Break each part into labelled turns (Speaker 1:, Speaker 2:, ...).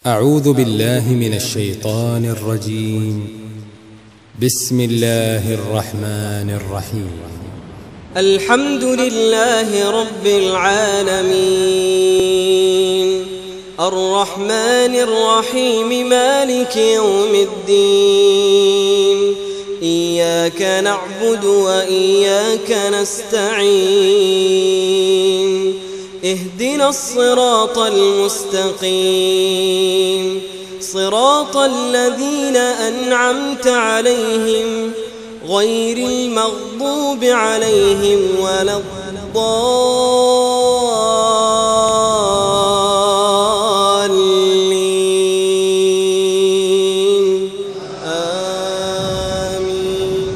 Speaker 1: أعوذ بالله من الشيطان الرجيم. بسم الله الرحمن الرحيم.
Speaker 2: الحمد لله رب العالمين الرحمن الرحيم مالك يوم الدين إياك نعبد وإياك نستعين اهدنا الصراط المستقيم صراط الذين أنعمت عليهم غير المغضوب عليهم ولا الضالين آمين.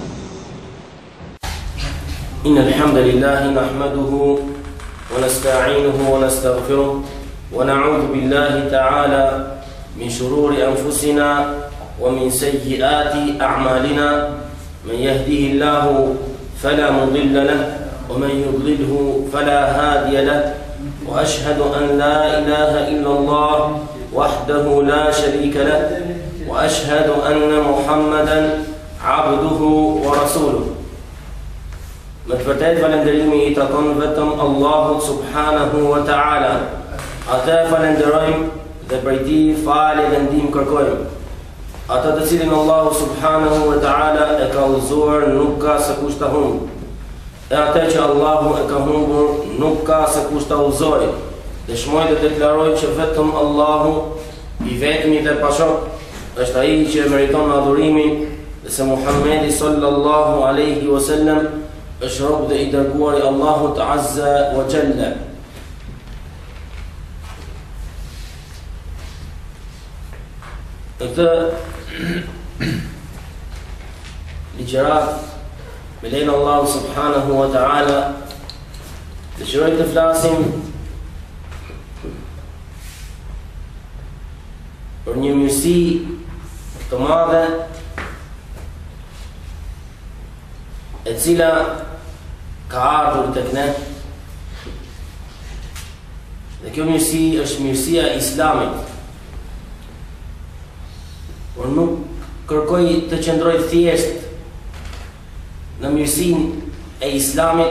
Speaker 3: إن الحمد لله نحمده ونستعينه ونستغفره ونعوذ بالله تعالى من شرور أنفسنا ومن سيئات أعمالنا. من يهده الله فلا مضل له ومن يضلله فلا هادي له، وأشهد أن لا إله إلا الله وحده لا شريك له، وأشهد أن محمدا عبده ورسوله. Më të vërtet falënderimi i takon vetëm Allahut subhanahu wa ta'ala. Atë falenderojmë dhe prej tij falje dhe ndihmë kërkojmë. Atë të cilin Allahu subhanahu wa ta'ala e ka udhëzuar nuk ka se kush ta humbë. E atë që Allahu e ka humbur nuk ka se kush ta udhëzojë. Dëshmoj dhe deklaroj që vetëm Allahu i vetmi dhe pashok është ai që meriton adhurimin dhe se Muhamedi sallallahu alaihi wasallam është rob dhe i dërguar i Allahut azza wa jalla. Këtë ligjërat me lejen Allahu subhanahu wa ta'ala dëshiroj të flasim për një mirësi të madhe e cila ka ardhur tek ne, dhe kjo mirësi është mirësia e Islamit. Por nuk kërkoj të qëndroj thjesht në mirësinë e Islamit,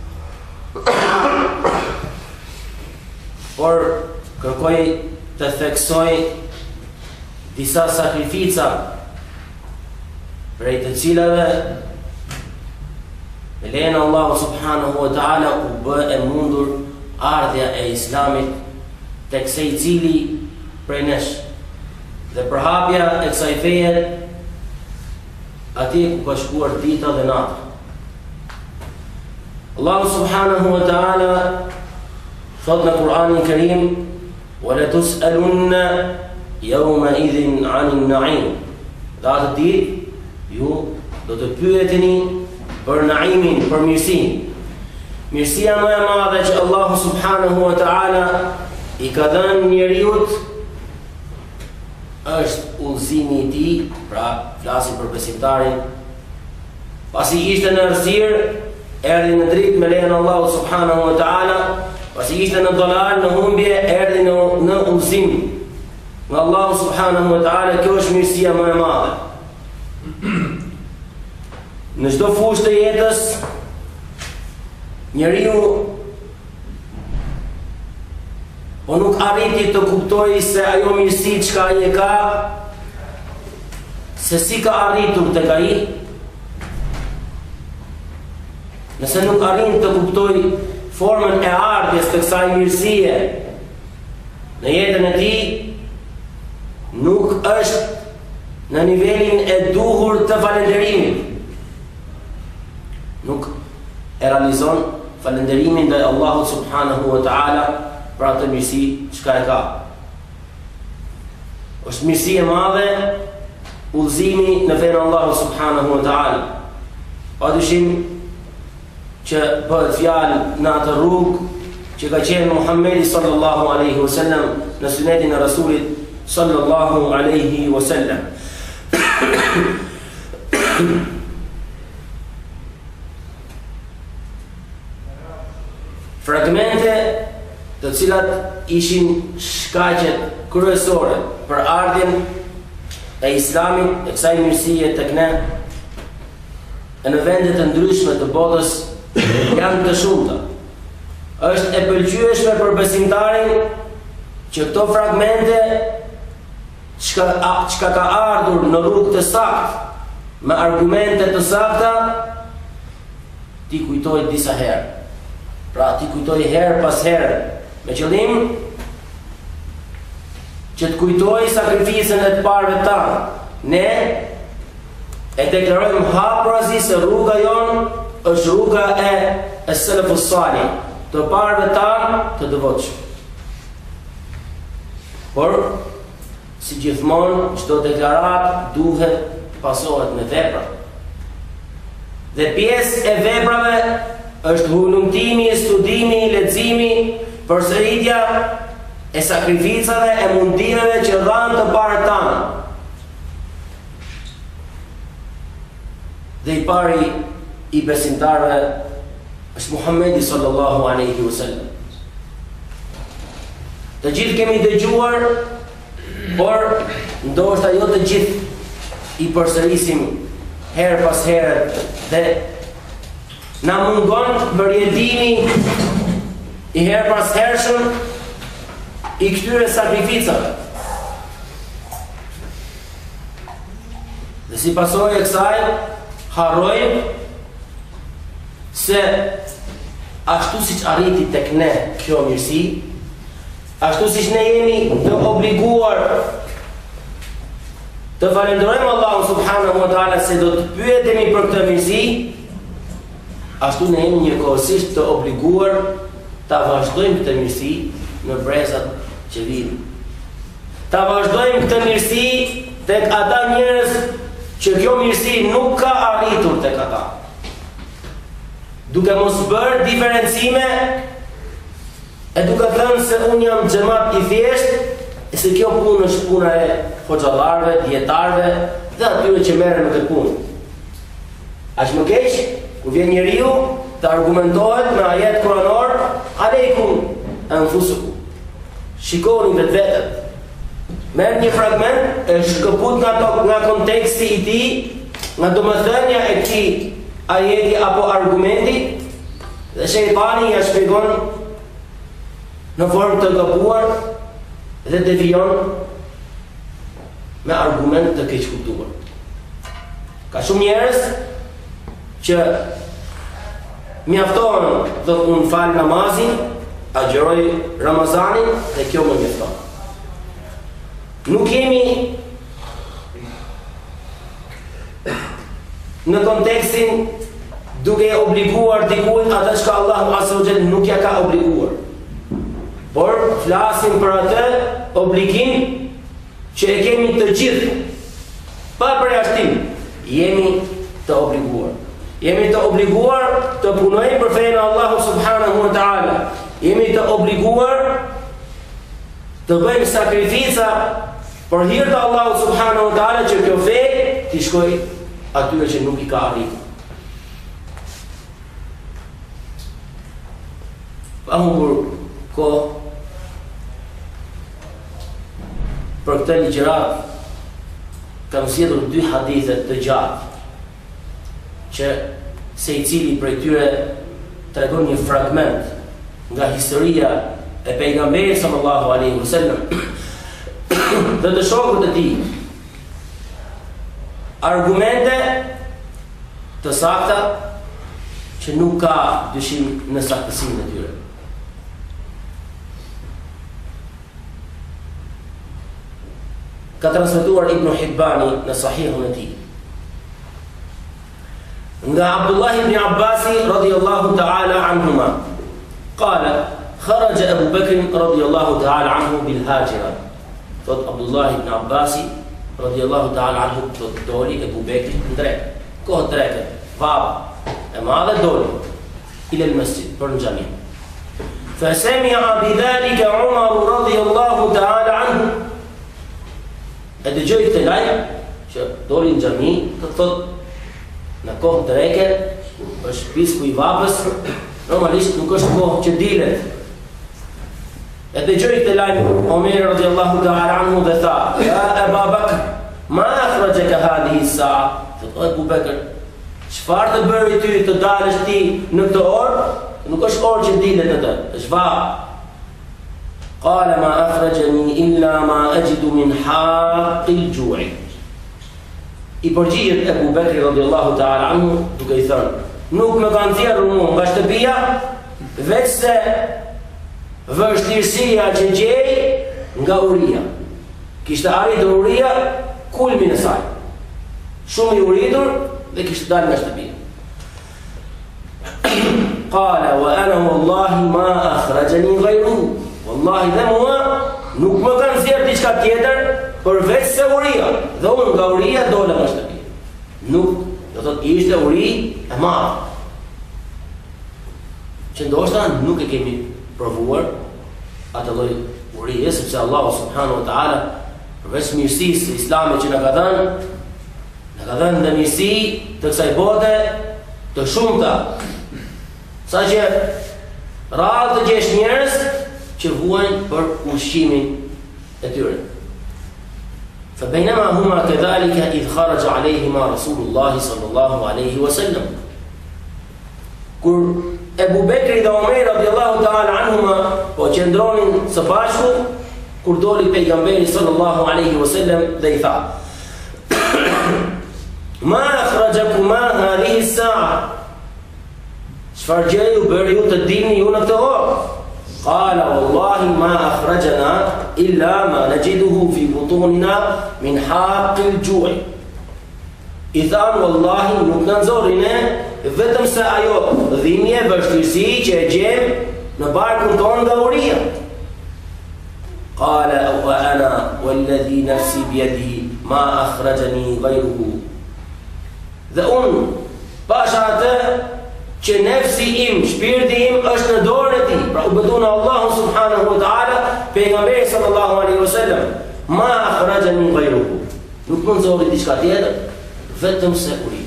Speaker 3: por kërkoj të theksoj disa sakrifica prej të cilave me lejen e Allahu subhanahu wa ta'ala u bë e mundur ardhja e Islamit tek secili prej nesh, dhe përhapja e kësaj feje atje ku ka shkuar dita dhe nata. Allahu subhanahu wa ta'ala thot në Kur'anin Kerim: "Wa la tus'alunna yawma idhin 'anil na'im." Dhe atë ditë ju do të pyeteni për naimin, për mirësinë. Mirësia më e madhe që Allahu subhanahu wa ta'ala i ka dhënë njeriut është udhëzimi i tij, pra flasim për besimtarin. Pasi ishte në errësirë, erdhi në dritë me lejen e Allahut subhanahu wa ta'ala. Pasi ishte në dalal, në humbje, erdhi në udhëzim nga Allahu subhanahu wa ta'ala. Kjo është mirësia më e madhe. Në çdo fushë të jetës, njeriu po nuk arriti të kuptoj se ajo mirësi çka ai e ka, se si ka arritur tek ai. Nëse nuk arrin të kuptoj formën e ardhjes të kësaj mirësie në jetën e tij, nuk është në nivelin e duhur të falënderimit. Nuk e realizon falënderimin ndaj Allahut subhanahu wa ta'ala për atë mirësi çka e ka. Është mirësi e madhe udhëzimi në fenë e Allahut subhanahu wa ta'ala. Padyshim që bëhet fjalë në atë rrugë që ka qenë Muhamedi sallallahu alaihi wasallam në sunetin e Rasulit sallallahu alaihi wasallam. Fragmente të të cilat ishin shkaqet kryesore për ardhjen e Islamit, e kësaj mirësie tek ne, e në vendet të ndryshme të botës janë të shumta. Është e pëlqyeshme për besimtarin që këto fragmente çka ka ardhur në rrugë të saktë, me argumente të sakta, ti kujtoj disa herë. Pra ti kujtoj herë pas herë, me qëllim që të kujtoj sakrificën e të parëve tanë. Ne e deklarojmë hapërazi se rruga jonë është rruga e selefus salih, të parëve tanë të devotshëm. Por si gjithmonë, çdo deklarat duhet pasohet me vepra. Dhe pjesë e veprave është hulumtimi, studimi, leximi, përsëritja e sakrificave e mundimeve që dhanë të parë tanë. Dhe i pari i besimtarëve është Muhamedi sallallahu alaihi wasallam. Të gjithë kemi dëgjuar, por ndoshta jo të gjithë i përsërisim herë pas herë dhe na mungon vërjetimi i herë pas hershëm i këtyre sakrificave. Dhe si pasojë e kësaj, harrojmë se ashtu siç arriti tek ne kjo mirësi, ashtu siç ne jemi të obliguar të falenderojmë Allahun subhanahu wa taala se do të pyetemi për këtë mirësi, ashtu ne jemi njëkohësisht të obliguar ta vazhdojmë këtë mirësi në brezat që vijnë. Ta vazhdojmë këtë mirësi tek ata njerëz që kjo mirësi nuk ka arritur tek ata. Duke mos bërë diferencime e duke thënë se unë jam xhamat i thjeshtë, e se kjo punë është puna e hoxhallarëve, dietarëve dhe atyre që merren me këtë punë. Aq më keq kur vjen njeriu të argumentohet me ajet kuranor, aleikum anfusukum. Shikoni vetvetet. Merr një fragment e shkëput nga konteksti i tij, nga domethënia e këtij ajeti apo argumenti, dhe shejtani ja shpjegon në formë të gabuar dhe devijon me argument të keq kuptuar. Ka shumë njerëz që mjaftohen dhe unë fal namazin, agjeroj Ramazanin dhe kjo më mjafton. Nuk jemi në kontekstin duke e obliguar dikujt atë që Allahu azza wa jall nuk ja ka obliguar. Por flasim për atë obligim që e kemi të gjithë, pa përjashtim, jemi të obliguar. Jemi të obliguar të punojmë për fenë Allahu subhanahu wa taala. Jemi të obliguar të bëjmë sakrifica për hir të Allahu subhanahu wa taala që kjo fe t'i shkojë atyre që nuk i ka arritur. Pa humbur kohë për këtë ligjërat, kam sjellur 2 hadithe të gjatë që secili prej tyre tregon një fragment nga historia e pejgamberit sallallahu alaihi wasallam dhe të shokët e tij. Argumente të sakta që nuk ka dyshim në saktësinë e tyre. Ka transmetuar Ibn Hibbani në Sahihun e tij nga Abdullah ibn Abbas radiyallahu ta'ala anhuma qala kharaja Abu Bakr radiyallahu ta'ala anhu bil hajira. Thot Abdullah ibn Abbas radiyallahu ta'ala anhu doli Abu Bakr drejt kohë drejtë baba e madhe doli ila al masjid për në xhami. Fa sami'a bidhalika Umar radiyallahu ta'ala anhu. E dëgjoj këtë lajm që doli në xhami, të thot në kohë të reke është pisku i babës, normalisht nuk është kohë që dilet. E dëgjoi këtë lajm Omeri radhiyallahu ta'ala anhu dhe tha: "Ya Aba Bakr, ma akhrajaka hadhihi as-sa'a?" Thotë Abu Bekr, çfarë të bëri ty të dalësh ti në këtë orë? Nuk është orë që dilet atë, është varë. Qala ma akhrajani illa ma ajidu min haqqil ju'i. I përgjigjet Abu Bekri radhiyallahu ta'ala anhu duke i thënë: "Nuk më kanë thjerrur mua nga shtëpia veçse vështirësia që gjej nga uria." Kishte arritur uria kulmin e saj. Shumë i uritur dhe kishte dalë nga shtëpia. Qala wa ana wallahi ma akhrajani ghayruhu. Wallahi dhe mua nuk më kanë thjerrë diçka tjetër përveç se uria. Dhe unë nga uria dola nga shtëpia. Nuk, do thotë ishte uri e madhe. Që ndoshta nuk e kemi provuar atë lloj urie, sepse Allahu subhanahu wa ta'ala përveç mirësisë Islamit që na ka dhënë dhe mirësi të kësaj bote të shumta, sa që rrallë të gjesh njerëz që vuajnë për ushqimin e tyre. فبينما هما كذلك إذ خرج عليهما رسول الله صلى الله عليه وسلم. Kur Ebu Bekri dhe Omer radhiyallahu ta'ala anhuma po qëndronin së bashku, kur doli pejgamberi sallallahu alaihi wasallam dhe i tha: "Ma akhrajakuma hadhihi as-sa'a?" Çfarë gjë ju bëri ju të dilni ju në këtë orë? Qala wallahi ma akhrajana illa ma najiduhu fi butunina min haqqil ju'i. I than wallahi nuk na nxorri ne vetëm se ajo dhimbje vështirësi që e gjem në barkun tonë nga uria. Qala wa ana walladhi nafsi biyadihi ma akhrajani ghayruhu. Dhe unë pasha atë që nefsi im, shpirti im është në dorën e tij. Pra u betona Allahu subhanahu wa ta'ala, pejgamberi sallallahu alaihi wasallam, ma akhrajani ghayruhu. Nuk më nxorri diçka tjetër vetëm se uri.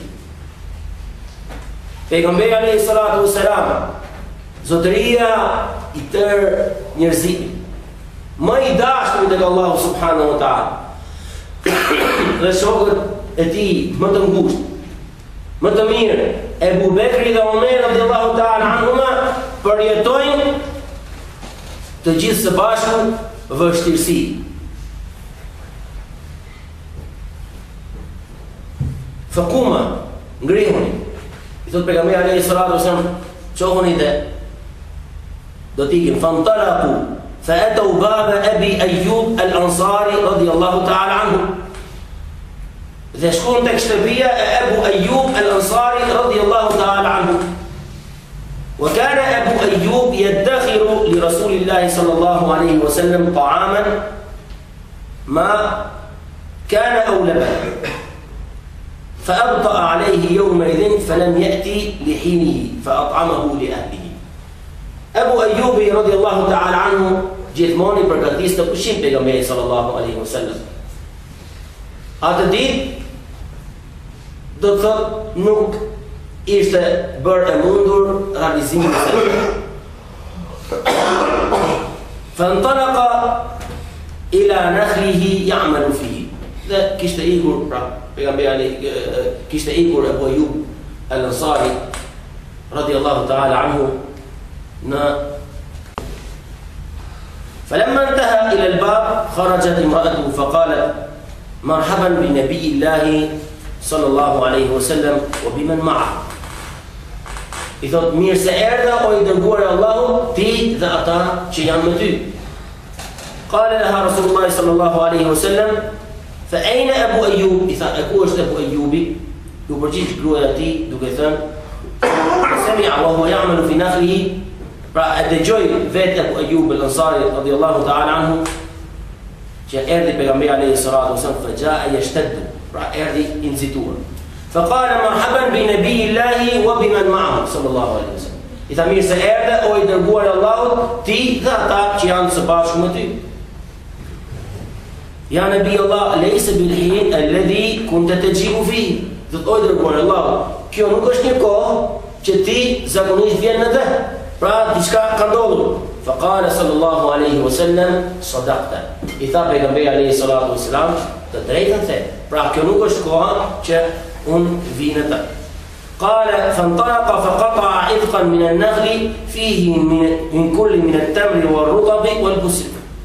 Speaker 3: Pejgamberi alayhi salatu wassalam, zotëria i tërë njerëzimit, më i dashuri tek Allahu subhanahu wa ta'ala, dhe shokët e tij më të ngushtë, më të mirë, Ebu Bekri dhe Omer radhiyallahu ta'ala anhuma, përjetojnë të gjithë së bashku vështirësi. Fëkuma, ngrihuni. I thot pejgamberi alayhi salatu wasallam, qohuni dhe do t'ikim. Fantalaku, fa atau baba Abi Ayyub al-Ansari radhiyallahu ta'ala anhu. Dhe shkon tek shtëpia e Abu Ayyub al-Ansari radhiyallahu ta'ala anhu. Wa kana Abu Ayyub yadakhiru li Rasulillahi sallallahu alayhi wa sallam ta'aman ma kana awlaba. فأبطأ عليه يومئذ فلم يأتي لحينه فأطعمه لأهله. Abu Ayyubi radhiyallahu ta'ala anhu gjithmonë përgatiste pushim pejgamberit sallallahu alaihi wasallam. Atë ditë do të thotë nuk ishte bërë e mundur realizimi i saj. Fantalaqa ila nakhlihi ya'malu fihi. Dhe kishte ikur pejgamberi kishte ikur Abu Ayyub al-Ansari radhiyallahu ta'ala anhu فلما انتهى إلى الباب خرجت امرأته فقالت مرحبا بنبي الله صلى الله عليه وسلم وبمن معه. I thot mirë se erdha o i dërguar e Allahu, ti dhe ata që janë me ty. Qala laha Rasulullah sallallahu alaihi wasallam fa ayna Abu Ayyub? I tha, e ku është Abu Ayyubi? Ju përgjigj gruaja e tij duke thënë sami'a wa huwa ya'malu fi nakhlihi. Pra e dëgjoj vetë Abu Ayyub al-Ansari radhiyallahu ta'ala anhu që erdhi pejgamberi alayhi salatu wasallam fa jaa yashtaddu. Pra erdi i nxituar. Faqala marhaban bi nabiyillahi wa biman ma'ahu sallallahu alaihi wasallam. I tha mirë se erdhe o i dërguar i Allahut, ti dhe ata që janë së bashku me ty. Ja nabi Allah, laysa bil hin alladhi kunta tajibu fihi. Do të i dërguar i Allahut, kjo nuk është një kohë që ti zakonisht vjen në të. Pra diçka ka ndodhur. فقال صلى الله عليه وسلم صدقت. I tha pejgamberi alayhi salatu wasalam, të drejtën the. Pra kjo nuk është koha që unë vi në të. قال فانطلق فقطع عذقا من النخل فيه من كل من التمر والرطب والبسل.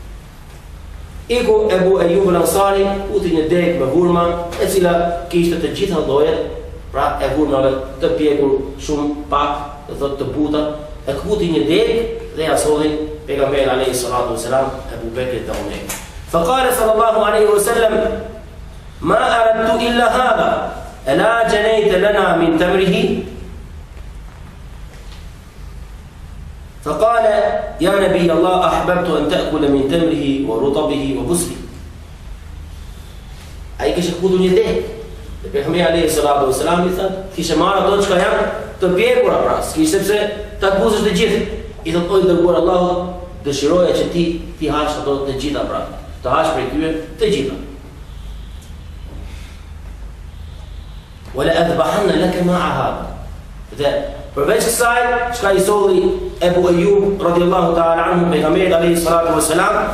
Speaker 3: Iku Ebu Ejub al-Ansari uti një degë me hurma e cila kishte të gjitha llojet, pra e hurmave të pjekur shumë pak, do thotë të buta, e kuti një degë dhe ja solli pejgamberi alayhi salatu wasalam Abu Bekrit dhe Omerit. فقال صلى الله عليه وسلم ما أردت إلا هذا ألا جنيت لنا من تمره. فقال يا نبي الله أحببت أن تأكل من تمره ورطبه وبسله. أي كيش يقولون يديه pejgamberi alayhi salatu wasalam I thotë kishe marrë ato çka janë të pjekura pra, s'kish sepse ta buzësh të gjithë. I thotë oj dërguar Allahu, dëshiroja që ti hash ato të gjitha pra, të hash prej tyre të gjitha. Wala adbahanna laka ma'a hada. Dhe përveç kësaj, çka I solli Ebu Ejub radhiyallahu ta'ala anhu pejgamberit alayhi salatu wasalam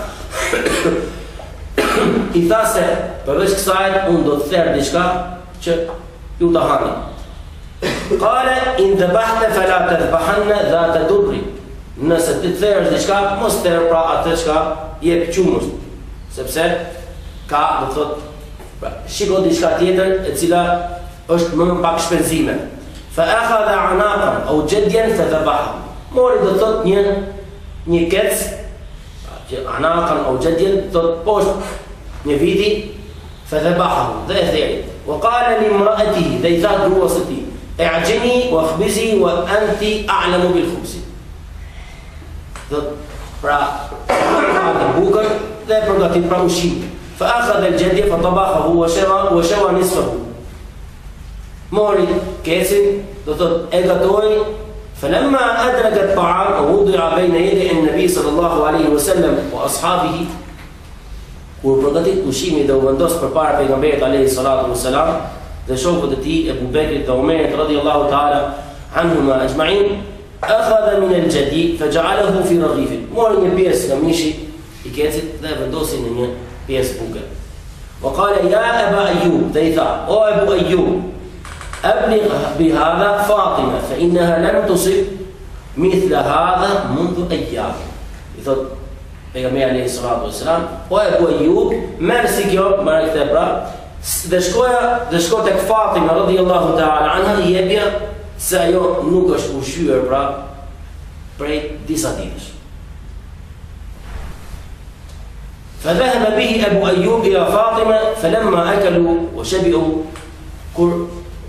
Speaker 3: I tha se përveç kësaj unë do të therr diçka që ju ta hani. Qala in dhabahta fala tadhbahanna dhata durri. Nëse ti therrësh diçka, mos therr pra atë çka jep qumës, sepse ka, do të thotë, shiko diçka tjetër e cila është më pak shpenzime. Fa akhadha anaqan aw jadyan fadhabaha. Mori do të thotë një kec, që anaqan aw jadyan do të poshtë një viti, fadhabaha dhe e theri. Wa qala li imra'atihi, dhe I tha gruas së tij, i'jini wa khbizi wa anti a'lamu bil khubzi. Pra, ka bukër dhe përgatit pra ushqim. Fa akhadha al-jadya fa tabahahu wa shawa nisfahu. Mori kecin, do thot e gatoi. فلما أدرك الطعام ووضع بين يدي النبي صلى الله عليه وسلم وأصحابه. Kur përgatit ushqimin dhe u vendos përpara pejgamberit alayhi salatu wasalam dhe shokët e tij Ebu Bekrit dhe Omerit radhiyallahu ta'ala anhuma ajma'in, akhadha min al-jadi faj'alahu fi raghif. Mori një pjesë nga mishi I kecit dhe vendosi në një pjesë buke. Wa qala ya Aba Ayyub, dhe I tha, o Ebu Ayyub, أبلغ بهذا فاطمة فإنها لم تصب مثل هذا منذ أيام. I thot pejgamberi alayhi salatu wasalam, o Ebu Ayyub, merr si kjo, merr këtë pra, dhe shko tek Fatima radhiyallahu ta'ala anha, I jepja se ajo nuk është ushqyer pra prej disa ditësh. فذهب به أبو أيوب إلى فاطمة فلما أكلوا وشبعوا. Kur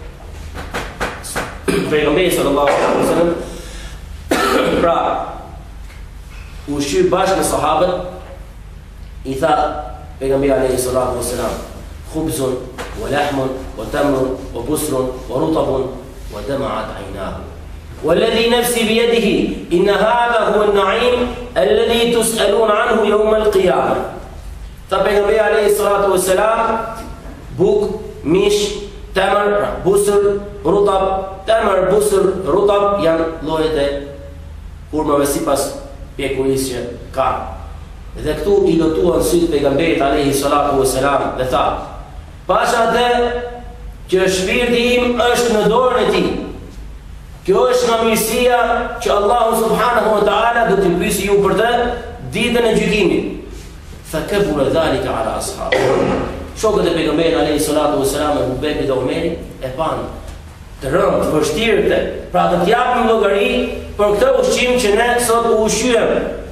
Speaker 3: pejgamberi sallallahu alaihi wasallam pra u shqy bashkë me sahabët, I tha pejgamberi alayhi salatu wasalam, khubzun wa lahmun wa tamrun wa busrun wa rutabun wa dama'at aynahu والذي نفسي بيده إن هذا هو النعيم الذي تسألون عنه يوم القيامة. Tha pejgamberi alayhi salatu wasalam, buk, mish, tamër, busër, rutab. Tamër, busër, rutab janë llojet e hurmave sipas pjekurisë që ka. Dhe këtu I lotuan sytë pejgamberit alayhi salatu wasalam dhe tha, pasha atë që shpirti im është në dorën e tij. Kjo është nga mirësia që Allahu subhanahu wa ta'ala do t'i pyesi ju për të ditën e gjykimit. Fakabura dhalika ala ashab. Shokët e pejgamberit alayhi salatu wasalam Abu Bekri dhe Omeri e panë të rëndë, të vështirë, pra të t'japim llogari për këtë ushqim që ne sot u ushqyem.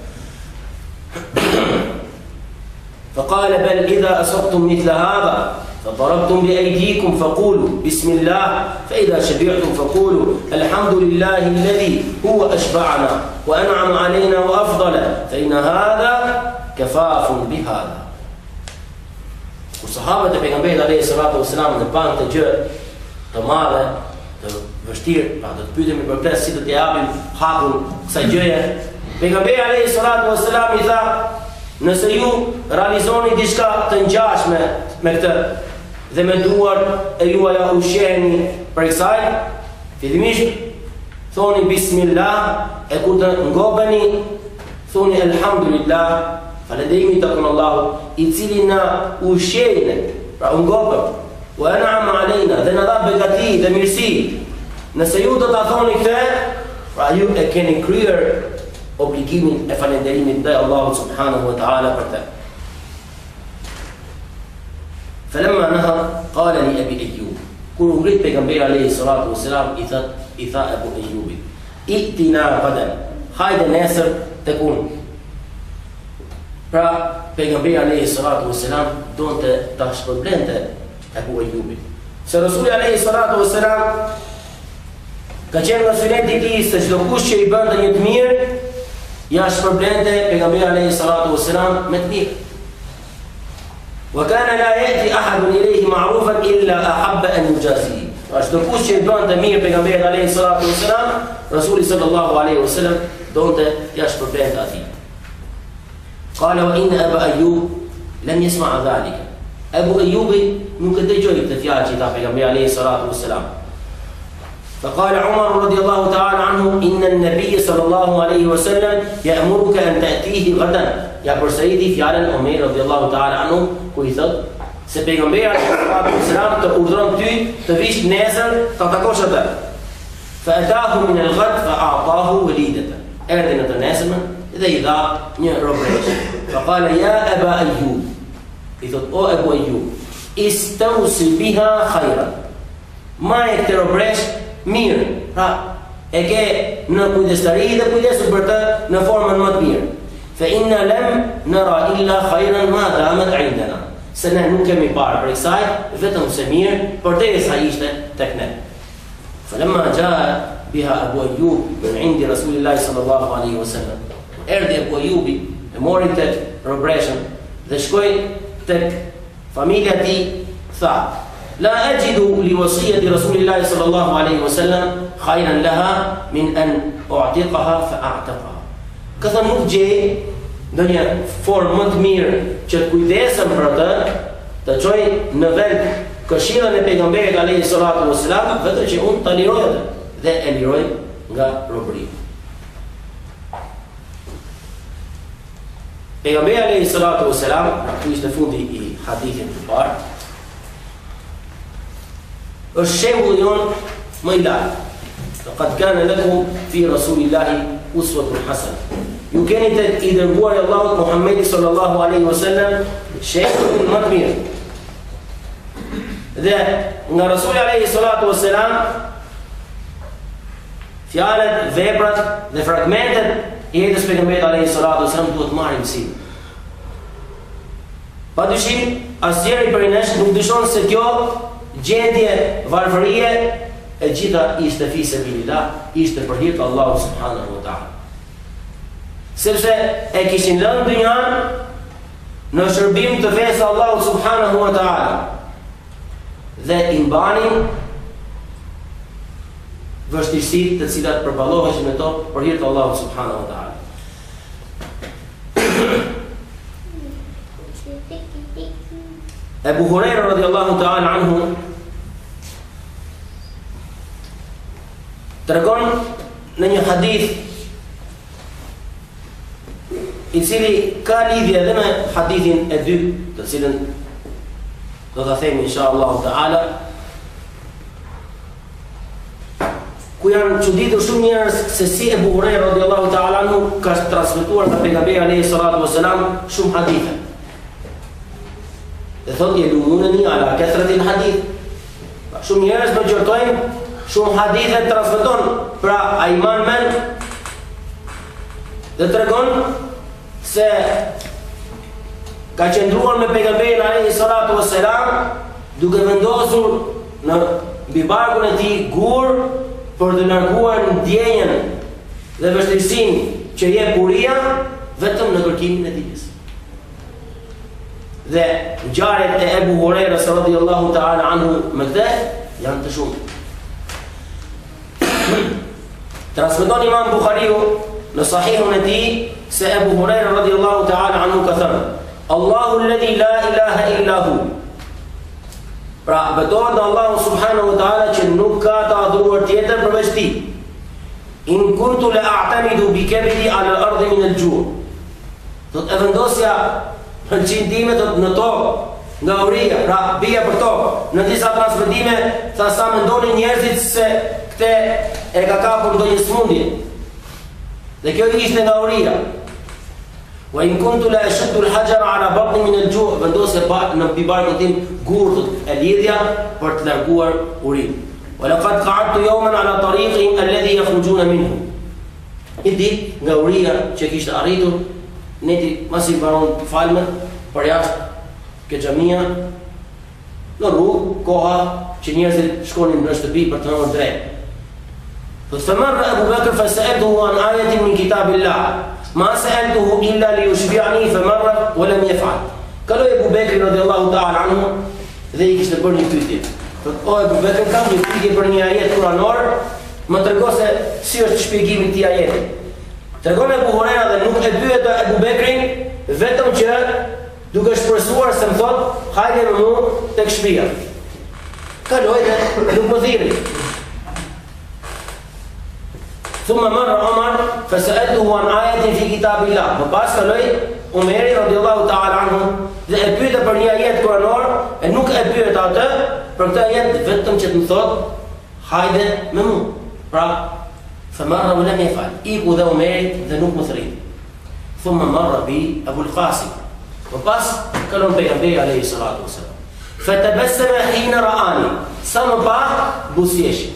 Speaker 3: فقال بل إذا أصبتم مثل هذا فضربتم بأيديكم فقولوا بسم الله فإذا شبعتم فقولوا الحمد لله الذي هو أشبعنا وأنعم علينا وأفضل فإن هذا كفاف بهذا. Kur sahabët e pejgamberit alayhi salatu wasalam në panë të gjë të madhe, të vështirë, pra do të pyetemi për këtë si do t'i japim hakun kësaj gjëje. Pejgamberi alayhi salatu wasalam I tha, nëse ju realizoni diçka të ngjashme me këtë dhe me duar e juaja ushqeni për kësaj, fillimisht thoni bismillah, e kur të ngobeni thoni elhamdulillah, falënderimi tek Allahu i cili na ushqen, pra u ngopëm, wa an'ama alejna, dhe na dha begati dhe mirësi. Nëse ju do ta thoni këtë, pra ju e keni kryer obligimin e falënderimit ndaj Allahut subhanahu wa ta'ala për të. فلما نهر قال لأبي أيوب kur u ngrit pejgamberi alayhi salatu wasalam i tha Abu Ayyubit, "Itina qadan." Hajde nesër tek unë. Pra pejgamberi alayhi salatu wasalam donte ta shpërblente Abu Ayyubit. Se Rasuli alayhi salatu wasalam ka qenë nga suneti i tij se çdo kush që i bënte një të mirë, ja shpërblente pejgamberi alayhi salatu wasalam me të mirë. وكان لا يأتي أحد إليه معروفا إلا أحب أن يجازيه. Çdo kush që i bënte mirë pejgamberit alayhi salatu wasalam, Rasuli sallallahu alaihi wasallam donte ja shpërblente atij. قال وإن أبا أيوب لم يسمع ذلك. Abu Ayyubi nuk e dëgjoi këtë fjalë që i tha pejgamberi alayhi salatu wasalam. فقال عمر رضي الله تعالى عنه إن النبي صلى الله عليه وسلم يأمرك أن تأتيه غدا. Ja përsëriti fjalën Omer radhiyallahu ta'ala anhu ku i thot se pejgamberi alayhi salatu wasalam të urdhëron ty të vish nesër ta takosh atë. فأتاه من الغد فأعطاه وليدة. Erdhi në të nesërmen dhe i dha një robresh. فقال يا أبا أيوب. I thot o Abu Ayyub, istawsi biha khayran. Marrë këtë robresh mirë. Pra e ke në kujdestari dhe kujdesu për të në formën më të mirë. فإن لم نرى إلا خيرا ما دامت عندنا. Se ne nuk kemi parë për kësaj, vetëm se mirë, përderisa ishte tek ne. فلما جاء بها أبو أيوب من عند رسول الله صلى الله عليه وسلم. Erdhi Abu Ayyubi, e mori tek robreshën dhe shkoi tek familja e tij, tha: لا أجد لوصية رسول الله صلى الله عليه وسلم خيرا لها من أن أعتقها فأعتقها. Ka thënë nuk gjej ndonjë formë më të mirë që të kujdesem për të çoj në vend këshillën e pejgamberit alayhi salatu wasalam, vetëm që unë ta liroj atë dhe e liroj nga robëria. Pejgamberi alayhi salatu wasalam, ku ishte fundi i hadithit të parë, është shembulli jon më i lartë. Laqad kana lakum fi rasulillahi uswatun hasana. Ju keni të i dërguar i Allahut Muhammedi sallallahu alaihi wasallam shembull më të mirë. Dhe nga Rasuli alaihi salatu wasalam fjalët, veprat dhe fragmentet e jetës pejgamberit alaihi salatu wasalam duhet marrim mësim. Padyshim, asnjëri prej nesh nuk dyshon se kjo gjendje varfërie e gjitha ishte fi sabilillah, ishte për hir të Allahut subhanahu wa taala. Sepse e kishin lënë dynjan në shërbim të fesë Allahut subhanahu wa ta'ala dhe i mbanin vështirësitë të cilat përballoheshin me to për hir të Allahut subhanahu wa ta'ala. Abu Huraira radhiyallahu ta'ala anhu tregon në një hadith i cili ka lidhje edhe me hadithin e dytë, të cilën do ta themi inshallah taala, ku janë çuditur shumë njerëz se si Abu Huraira radhiyallahu taala anhu ka transmetuar nga pejgamberi alayhi salatu wasalam shumë hadithe. Dhe thotë yelumuni ala kathrati hadith. Shumë njerëz do gjortojnë shumë hadithe transmeton, pra ai man men dhe tregon se ka qëndruar me pejgamberin alayhi salatu wassalam duke vendosur në mbi barkun e tij gur për të larguar ndjenjen dhe vështirësinë që jep buria vetëm në kërkimin e dijes. Dhe ngjarjet e Abu Huraira radhiyallahu ta'ala anhu me këtë janë të shumta. Transmeton Imam Buhariu në sahihun e tij se Abu Huraira radhiyallahu ta'ala anhu ka thënë: Allahu alladhi la ilaha illa hu. Pra betohet në Allahu subhanahu wa ta'ala që nuk ka të adhuruar tjetër përveç tij. In kuntu la a'tamidu bi kabidi ala al-ardi min al-ju'. Thot e vendosja në qindime në tokë, nga uria, pra bija për tokë. Në disa transmetime, tha sa mendonin njerëzit se këte e ka kapur ndonjë smundje. Dhe kjo ishte nga uria. Wa in kuntu la ashaddu al-hajar ala batni min al-ju', vendosja në barkun tim gurdhët e lidhja për të larguar urinë. Wa laqad qa'adtu yawman ala tariqihim alladhi yakhrujuna minhu. Një ditë nga uria që kishte arritur, neti masi baron falme për jashtë ke xhamia, në rrugë, koha që njerëzit shkonin në shtëpi për të hënë drejt. فمر أبو بكر فسألته عن آية من كتاب الله ما سألته إلا ليشبعني فمر ولم يفعل. قالوا أبو بكر رضي الله تعالى عنه dhe I kishte bërë një pyetje. O Abu Bekr, kam një pyetje për një ajet kuranor, më trego se si është shpjegimi I këtij ajeti. Tregon Abu Huraira dhe nuk e pyet Abu Bekrin vetëm që duke shpresuar se më thot, hajde me mua tek shtëpia. Kaloi dhe nuk më thirri. ثم مر عمر فسألته عن آية في كتاب الله. Pas kaloi Umeri radiallahu ta'ala anhu dhe e pyete për një ajet kuranor, e nuk e pyet atë për këtë ajet vetëm që të më thot, hajde me mua. Pra, فمر ولم يفعل. Iku dhe Umeri dhe nuk më thrit. ثم مر بي أبو القاسم. Pas kalon pejgamberi alayhi salatu wasalam. فتبسم حين رآني. Sa më pa buzëqeshi.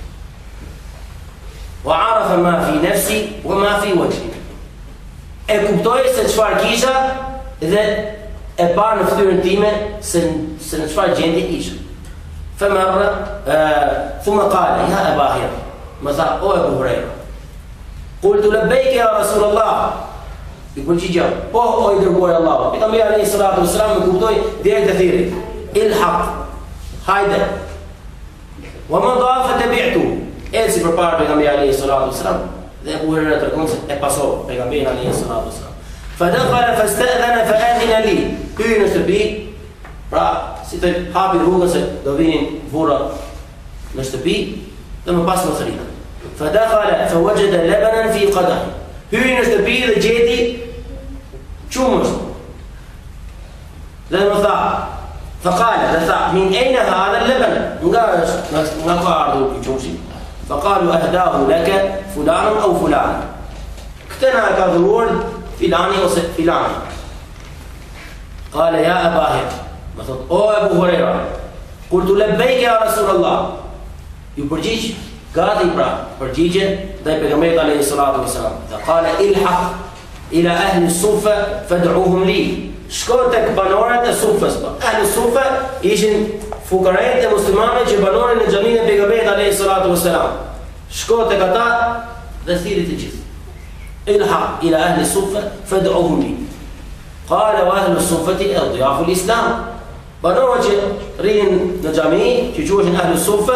Speaker 3: وعرف ما في نفسي وما في وجهي. E kuptoi se çfarë kisha dhe e pa në fytyrën time se në çfarë gjendje isha. فمر ثم قال يا أبا هريرة. Më tha o Abu Huraira. قلت لبيك يا رسول الله. I përgjigja, po o I dërguar Allahu. Pejgamberi alayhi salatu wasalam më kuptoi deri te thirrje. Ilhaq. Hajde. ومضى فتبعته. Eci për parë pejgamberi alayhi salatu wasalam dhe Abu Huraira tregon se e pasoi pejgamberin alayhi salatu wasalam. Fadakhala fasta'dhana fa'adhina li. Hyn në shtëpi, pra si të hapi rrugën se do vinin burra në shtëpi dhe më pas më thrinë. Fadakhala fawajada labanan fi qadah. Hyn në shtëpi dhe gjeti çumës. Dhe më tha, faqala dhe tha, min ayna hadha al-laban? Nga ka ardhur ky çumshi? فقالوا أهداه لك فلان أو فلان. كتنا كذور فلان أو فلان. قال يا أبا هريرة. مثلا أو أبو هريرة. قلت لبيك يا رسول الله. يبرجيج قاضي برا برجيج ده بيغمبر عليه الصلاة والسلام. قال الحق إلى أهل الصوفة فادعوهم لي. شكوتك بانورة الصوفة. أهل الصوفة يجن fukaret e muslimanëve që banonin në xhaminë e pejgamberit alayhi salatu wassalam. Shko tek ata dhe thirrni të gjithë. Ilhaq ila ahli suffa fad'uhum li. Qala wa ahli suffati adyafu al-islam. Banorët që rrin në xhami, që quhen ahli suffa,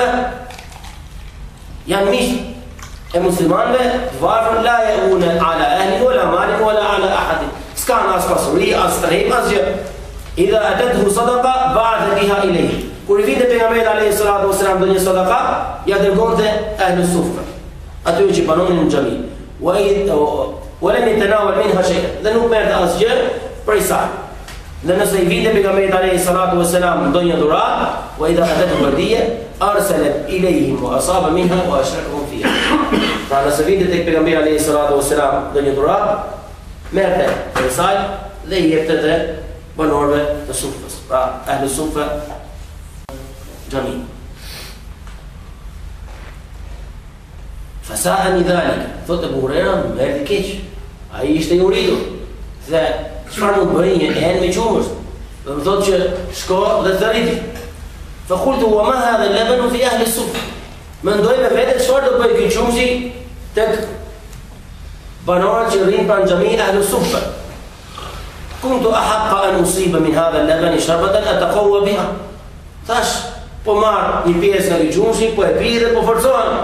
Speaker 3: janë miq e muslimanëve, varfën la yauna ala ahli wala malik wala ala ahad. S'kan as pasuri, as trehim, as gjë. Idha atathu sadaqa ba'atha biha ilayhi. Kur I vinte pejgamberi alayhi salatu wasalam do një sadaka, ja dërgonte ahlus suffa. Ato që banonin në xhami. Wa lam yatanawal minha shay'an. Dhe nuk merrte asgjë prej saj. Dhe nëse I vinte pejgamberi alayhi salatu wasalam do një dhuratë, wa idha atathu bardiya arsalat ilayhim wa asaba minha wa ashrakahu fiha. Pra nëse vinte tek pejgamberi alayhi salatu wasalam do një dhuratë, merrte prej saj dhe I jepte dhe banorëve të sufës. Pra ahlus suffa جميل. فساءني ذلك. Thot Abu Huraira më erdhi keq. Ai ishte I uritur. Dhe çfarë mund bëj një hen me qumësh? Do të thotë që shko dhe thërriti. فقلت وما هذا اللبن في أهل الصف. Mendoj me vete çfarë do bëj ky qumshi tek banorët që rrin pranë xhamit ahlus suffa. كنت أحق أن أصيب من هذا اللبن شربة أتقوى بها. Thash po marr një pjesë nga gjumshi, po e pi dhe po forcohem.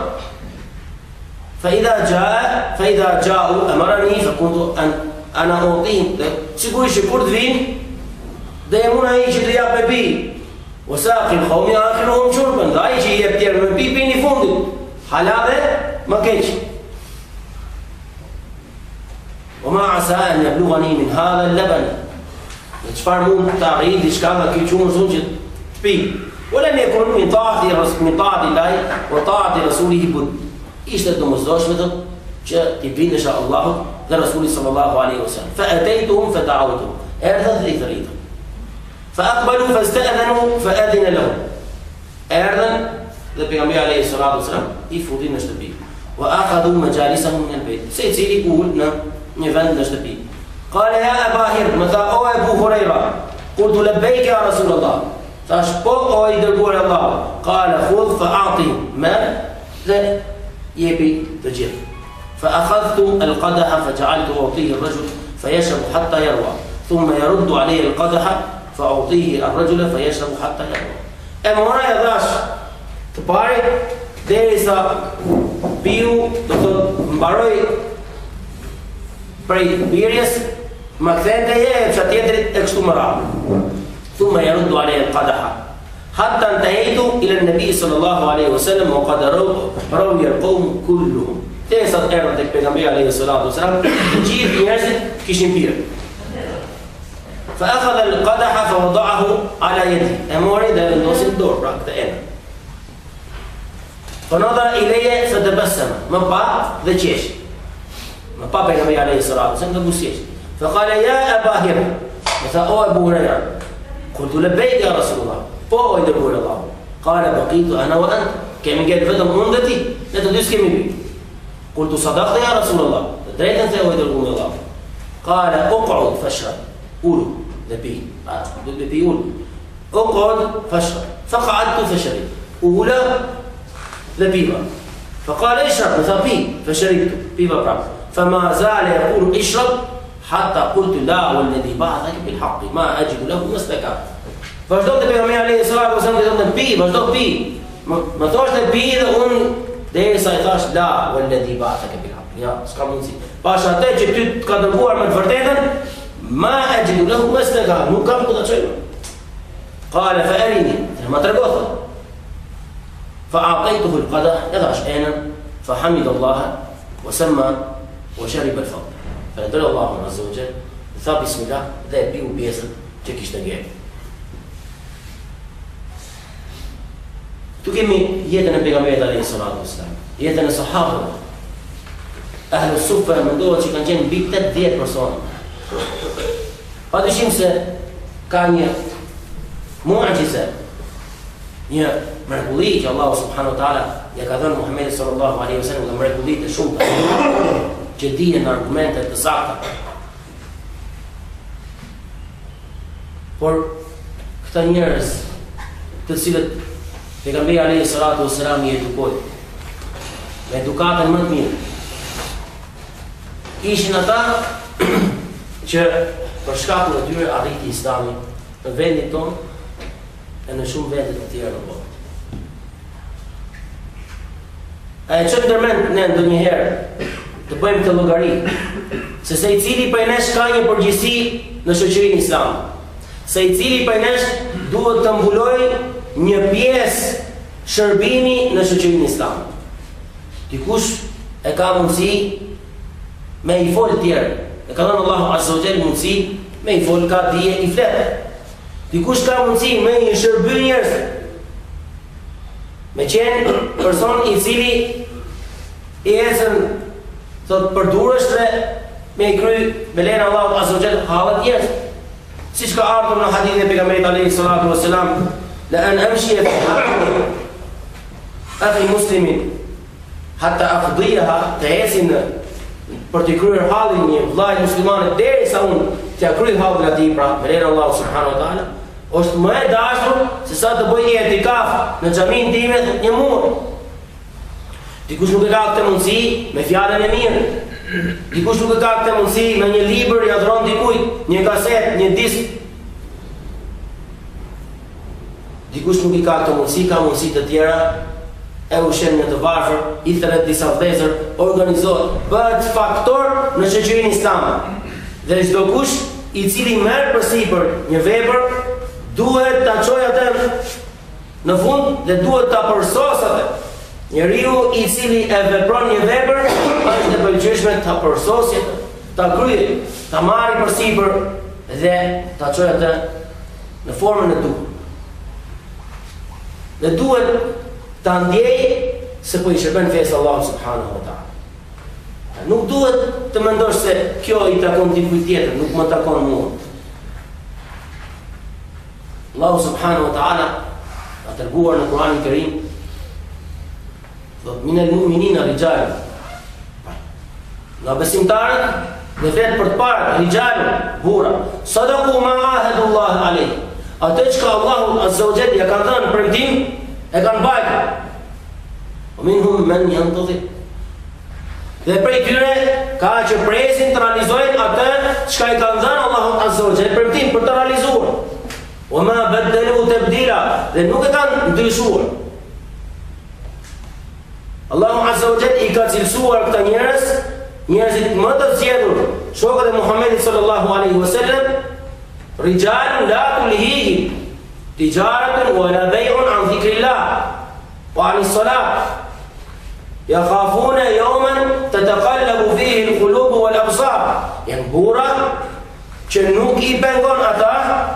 Speaker 3: فإذا جاءوا أمرني فكنت أنا أعطيهم. Sigurisht që kur të vinë, dhe jam unë ai që të jap me pi. وساقي القوم آخرهم شربا. Dhe ai që I jep tjerë me pi, pini fundit. Hala dhe më keq. وما عسى أن يبلغني من هذا اللبن. Çfarë mund të arrijë diçka nga ky qumëshun që të pi. ولم يكن من طاعة الله وطاعة رسوله بد. Ishte domosdoshme që t'i bindesh Allahut dhe Rasulit sallallahu alaihi wasallam. فأتيتهم فدعوتهم. Erdhën dhe i thëritën. فأقبلوا فاستأذنوا فأذن لهم. Erdhën dhe pejgamberi alayhi salatu wasallam I futin në shtëpi. وأخذوا مجالسهم من البيت. Secili ul në një vend në shtëpi. قال يا أبا هرب مثلا أو أبو هريرة قلت لبيك يا رسول الله فاشبه أو يدربون الله قال خذ فأعطي ما لا يبي تجيب فأخذت القدح فجعلت أعطيه الرجل فيشرب حتى يروى ثم يرد عليه القدح فأعطيه الرجل فيشرب حتى يروى. أما هنا يضاش تباري derisa piu do të mbaroj prej birjes ma kthente e fshat tjetrit e kështu më radhë. Thumma yaruddu alayhi al-qadaha hatta intahaytu ila an-nabi sallallahu alayhi wasallam wa qad rawi al-qawm kulluhum. Derisa erdhën tek pejgamberi alayhi salatu wasalam, të gjithë njerëzit kishin pirë. فأخذ القدح فوضعه على يده. E mori dhe vendosi në dorë, pra këtë enë. فنظر إلي فتبسم më pa dhe qesh. Më pa pejgamberi alayhi salatu wasallam dhe busqesh. فقال يا أبا هريرة مثلا أو أبو هريرة قلت لبيك يا رسول الله po i dërguar Allah. قال بقيت أنا وأنت kemi ngel vetëm unë dhe ti, ne të dy s'kemi bi. قلت صدقت يا رسول الله drejtën se o i dërguar Allah. قال اقعد فاشرب ulu dhe pi. Do të pi ulu. اقعد فاشرب فقعدت فشربت ula dhe piva. فقال اشرب مثلا بي فشربت بيبا برا. فما زال يقول اشرب حتى قلت لا والذي بعثك بالحق ما أجد له مسلكا. Vazhdo të pejgamberi alayhi salatu wasallam të pi, vazhdo pi. Më thoshte pi dhe unë derisa I thash la walladhi ba'athaka bil haqq. Ja, s'ka mundsi. Pash atë që ty të ka dërguar me të vërtetën, ma ajidu lahu maslaka, nuk kam ku ta çoj. Qala fa arini, ma tregoth. فأعطيته القدح يضعش أنا فحمد الله وسمى وشرب الفضل فندل الله عز وجل ثاب بسم الله ذا بيو بيزن تكيش تجاه. تكمي يدنا بيغمبر عليه الصلاة والسلام يدنا الصحابة أهل الصفة من دول كان جن بيتت 10 persona. هذا شيء كان معجزة një mrekulli që Allahu subhanahu wa taala ja ka dhënë Muhamedit sallallahu alaihi wasallam dhe mrekulli të shumta që dihen argumente të sakta. Por këta njerëz të cilët pejgamberi alaihi salatu wasalam I edukoi me edukatën më të mirë ishin ata që për shkakun e tyre arriti Islami në vendin tonë e në shumë vendet të tjera në botë. A e qëtë ndërmend ne ndonjëherë të bëjmë të llogari se se I cili prej nesh ka një përgjegjësi në shoqërinë islame. Se I cili prej nesh duhet të mbulojë një pjesë shërbimi në shoqërinë islame. Dikush e ka mundësi me I folë tjerë. E ka dhënë Allahu azza wa jalla mundësi me I folë ka dije I flet. Dikush ka mundësi me I shërby njerëz. Me qenë person I cili I ecën thot për durësht dhe me I kry me lejnë Allahu azza wa jalla hallet njerëz. Siç ka ardhur në hadithin e pejgamberit alayhi salatu wassalam la an amshi fi akhi muslimin hatta afdiha të ecin për të kryer hallin një vllai musliman derisa unë t'ia kryej hallin atij pra me lejnë Allahu subhanahu wa taala është më e dashur se sa të bëj një etikaf në xhamin time një muaj. Dikush nuk e ka këtë mundësi me fjalën e mirë. Dikush nuk e ka këtë mundësi me një libër ja dhron dikujt, një kaset, një disk. Dikush nuk I ka këtë mundësi, ka mundësi të tjera, e ushen një të varfër, I thret disa vëllezër, organizohet, bëhet faktor në shoqërinë islame. Dhe çdo kush I cili merr përsipër një vepër duhet ta çojë atë në fund dhe duhet ta përsosë atë. Njeriu I cili e vepron një vepër është e pëlqyeshme ta përsosë ta kryej, ta marrë përsipër dhe ta çojë atë në formën e duhur. Dhe duhet ta ndjej se po i shërben fesë Allahu subhanahu wa ta'ala. Nuk duhet të mendosh se kjo i takon dikujt tjetër, nuk më takon mua. Allahu subhanahu wa ta'ala ka treguar në Kur'anin e Kerim, thot minal mu'minina rijal. Nga besimtarët, dhe flet për të parë rijal, burra, sadaqu ma ahadullah alayh. Atë që Allahu azza wa jalla ja ka dhënë premtim, e kanë bajtur. O minhum man yantadhir. Dhe prej tyre ka që presin të realizojnë atë çka i kanë dhënë Allahu azza wa jalla premtim për të realizuar. O ma badalu tabdila, dhe nuk e kanë ndryshuar. Allahu azza wa jalla i ka cilësuar këta njerëz, njerëzit më të zgjedhur, shokët e Muhamedit sallallahu alaihi wasallam, rijalun la tulhihim tijaratun wala bay'un an dhikrillah wa an as-salat yakhafuna yawman tataqallabu fihi al-qulub wal absar. Janë burra që nuk i pengon ata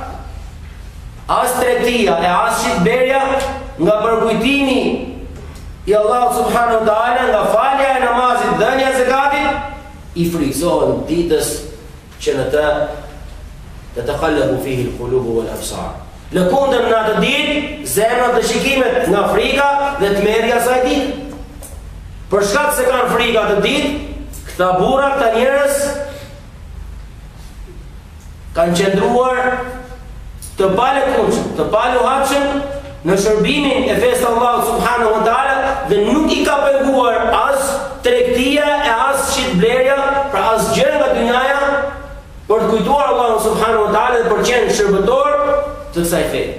Speaker 3: as tregtia e as shitberja nga përkujtimi i Allahu subhanahu wa ta'ala, nga falja e namazit, dhënia e zakatit, i frikëzohen ditës që në të tataqallabu fihi al-qulub wal absar. Lëkundër në atë ditë, zemrat dhe shikimet nga frika dhe tmerrja saj ditë. Për shkak se kanë frikë atë ditë, këta burra, këta njerëz kanë qëndruar të palëkunçëm, të paluhatshëm në shërbimin e fesë Allahu subhanahu wa ta'ala, dhe nuk i ka penguar as tregtia e as shitblerja, pra as gjë nga dynjaja, për të kujtuar Allahu subhanahu wa ta'ala dhe për të qenë shërbëtor të kësaj feje.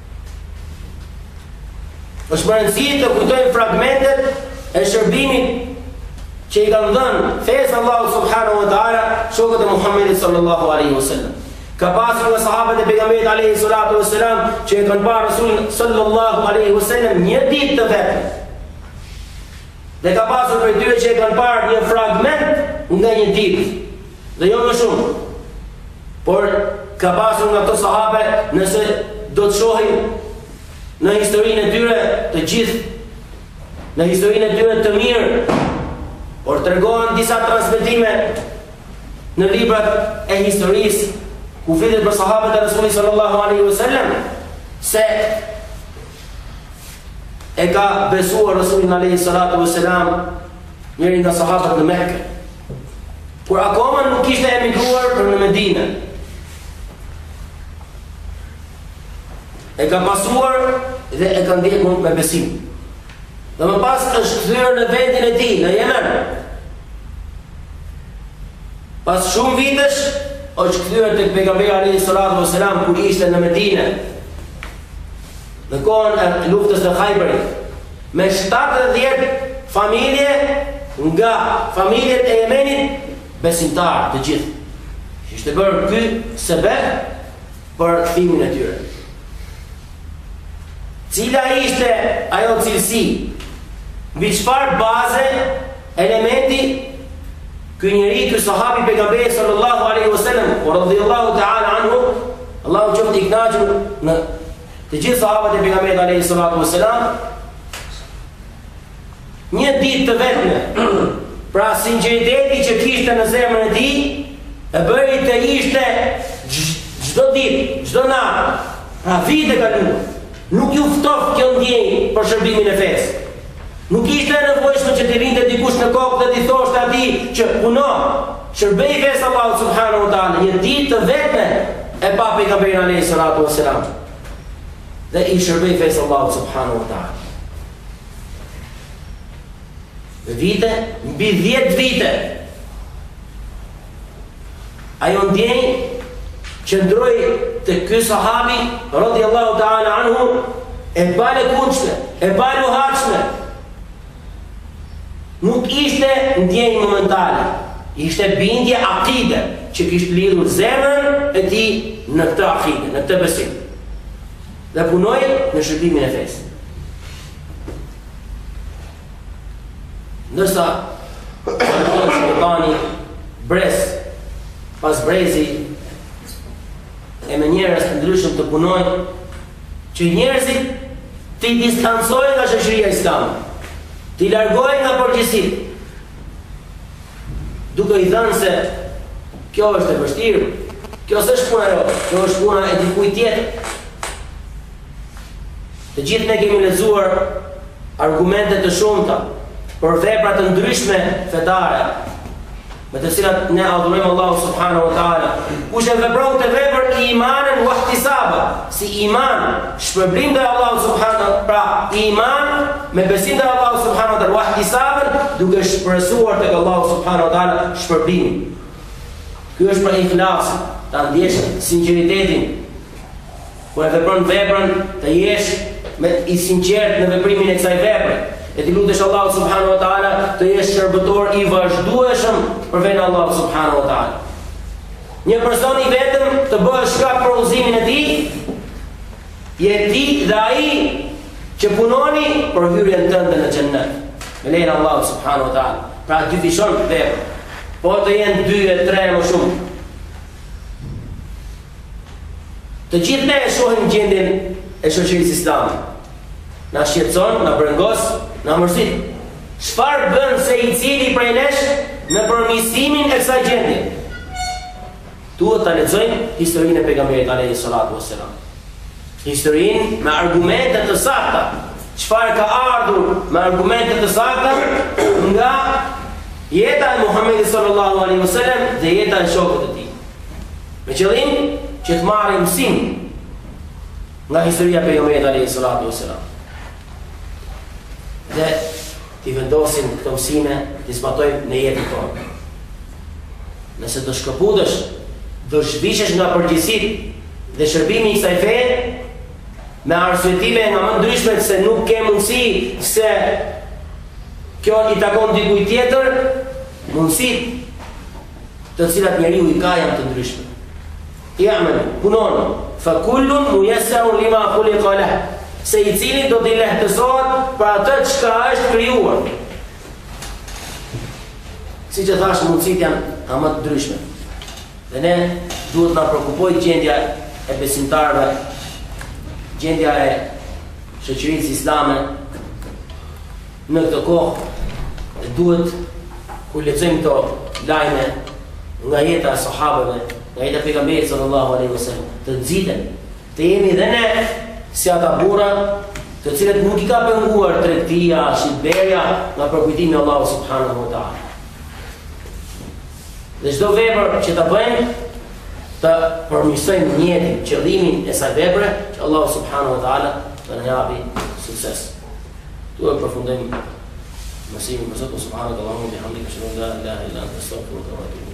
Speaker 3: Është më rëndësishme të kujtojmë fragmentet e shërbimit që i kanë dhënë fesë Allahu subhanahu wa ta'ala shokët e Muhammedit sallallahu alaihi wasallam. Ka pasur nga sahabët e pejgamberit alayhi salatu wassalam që e kanë parë Rasulin sallallahu alaihi wasallam një ditë të vetëm. Dhe ka pasur prej tyre që e kanë parë një fragment nga një ditë, dhe jo më shumë. Por ka pasur nga këto sahabe, nëse do të shohim në historinë e tyre të gjithë, në historinë e tyre të mirë, por tregohen disa transmetime në librat e historisë ku flitet për sahabët e Rasulit sallallahu alaihi wasallam se e ka besuar Rasulin alaihi salatu wasalam njëri nga sahabët në Mekë, kur akoma nuk ishte emigruar për në Medinë. E ka pasuar dhe e ka ndjekur me besim. Dhe më pas është kthyer në vendin e tij, në Yemen. Pas shumë vitesh është kthyer tek pejgamberi alayhi salatu wasalam kur ishte në Medinë. Në kohën e luftës së Khayberit, me 70 familje nga familjet e Yemenit besimtar të gjithë. Ishte bërë ky sebeb për kthimin e tyre. Cila ishte ajo cilësi, mbi çfarë baze, elementi ky njeri, ky sahabi pejgamberi sallallahu alaihi wasallam, radhiyallahu ta'ala anhu, Allahu qoftë i kënaqur në të gjithë sahabët e pejgamberit alayhi salatu wasalam, një ditë të vetme, pra sinqeriteti që kishte në zemrën e tij, e bëri të ishte çdo ditë, çdo natë, pra vite kaluar. Nuk ju ftoft kjo ndjenjë për shërbimin e fesë. Nuk ishte e nevojshme që t'i rinte dikush në kokë dhe t'i thoshte atij që puno, shërbej fesë Allahu subhanahu wa ta'ala. Një ditë të vetme e pa pejgamberin alayhi salatu wasalam. Dhe i shërbej fesë Allahu subhanahu wa ta'ala. Vite, mbi 10 vite. Ajo ndjenjë qëndroi te ky sahabi radhiyallahu ta'ala anhu, e palëkunçme, e paluhatshme. Nuk ishte ndjenjë momentale, ishte bindje akide që kishte lidhur zemrën e tij në këtë akide, në këtë besim. Dhe punoi në shërbimin e fesë. Ndërsa shejtani bres pas brezi e me njerëz të ndryshëm të punojnë, që njerëzit të i distancojnë nga shoqëria islame, të i largojnë nga përgjegjësitë, duke i thënë se kjo është e vështirë, kjo s'është puna jote, kjo është puna e dikujt tjetër. Të gjithë ne kemi lexuar argumente të shumta për vepra të ndryshme fetare, me të cilat ne adhurojmë Allahu subhanahu wa taala. Kush e vepron këtë vepër imanen wa ihtisaba, si iman, shpërblim te Allahu subhanahu, pra iman me besim te Allahu subhanahu wa taala, wa ihtisaban, duke shpresuar tek Allahu subhanahu wa taala shpërblim. Ky është për ikhlas, ta ndjesh sinqeritetin. Kur e vepron veprën, të jesh me i sinqert në veprimin e kësaj vepre. E ti lutesh Allahu subhanahu wa taala të jesh shërbëtor i vazhdueshëm për veten e Allahu subhanahu wa taala. Një person i vetëm të bëhet shkak për udhëzimin e tij, je ti dhe ai që punoni për hyrjen tënde në xhennet. Me lejen e Allahu subhanahu wa taala. Pra dyfishon veprën. Po të jenë 2 e 3 më shumë. Të gjithë ne e shohim gjendjen e shoqërisë islame. Na shqetëson, na brengos, na mërzit. Çfarë bën se i cili prej nesh në përmirësimin e kësaj gjendje? Duhet ta lexojmë historinë e pejgamberit alayhi salatu wassalam. Historinë me argumente të sakta. Çfarë ka ardhur me argumente të sakta nga jeta e Muhamedit sallallahu alaihi wasallam dhe jeta e shokëve të tij. Me qëllim që të marrim mësim nga historia e pejgamberit alayhi salatu wassalam. Dhe t'i vendosim këto mësime, t'i zbatojmë në jetën tonë. Nëse do shkëputesh, do zhvishesh nga përgjegjësitë dhe shërbimi i kësaj feje, me arsyetime nga më ndryshme se nuk ke mundësi se kjo i takon dikujt tjetër, mundësitë të cilat njeriu i ka janë të ndryshme. Ya'mal, punon, fa kullun muyassarun lima khuliqa lahu. Se i cili do t'i lehtësohet për atë çka është krijuar. Siç e thash, mundësitë janë më të ndryshme. Dhe ne duhet na shqetësoj gjendja e besimtarëve, gjendja e shoqërisë islame në këtë kohë. Dhe duhet kur lexojmë këto lajme nga jeta e sahabëve, nga jeta e pejgamberit sallallahu alaihi wasallam, të nxiten, të jemi dhe ne si ata burra të cilët nuk i ka penguar tregtia, shitberja nga përkujtimi i Allahut subhanahu wa taala. Dhe çdo vepër që ta bëjmë, të përmirësojmë njetin, qëllimin e saj vepre, që Allahu subhanahu wa taala të na japi sukses. Duhet të përfundojmë mësimin e Zotit subhanahu wa taala, bihamdika ashhadu an la ilaha illa anta astaghfiruka wa atubu